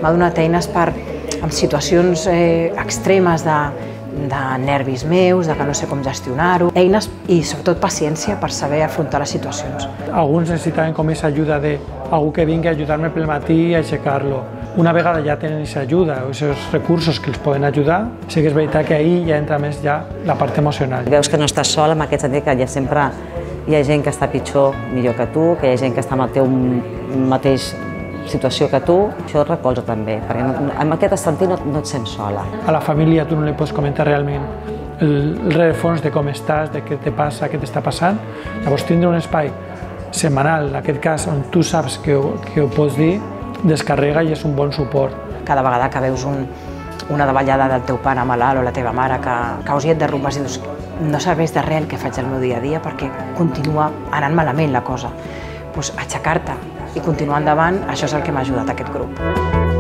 m'ha donat eines per, en situacions extremes de nervis meus, de que no sé com gestionar-ho, eines i sobretot paciència per saber afrontar les situacions. Alguns necessitaven com aquesta ajuda d'algú que vingui a ajudar-me pel matí i aixecar-lo. Una vegada ja tenen aquesta ajuda, aquests recursos que els poden ajudar, sí que és veritat que ahir ja entra més ja la part emocional. Veus que no estàs sol, en aquest sentit que sempre hi ha gent que està millor que tu, que hi ha gent que està en el teu mateix situació que tu, això et recolza també, perquè en aquest sentit no et sents sola. A la família tu no li pots comentar realment el rerefons de com estàs, de què te passa, què t'està passant. Llavors tindre un espai setmanal, en aquest cas, on tu saps que ho pots dir, descarrega i és un bon suport. Cada vegada que veus una davallada del teu pare malalt o la teva mare que us hi et derrumbes i dius no serveix de res el que faig al meu dia a dia perquè continua anant malament la cosa. Doncs aixecar-te i continuar endavant, això és el que m'ha ajudat aquest grup.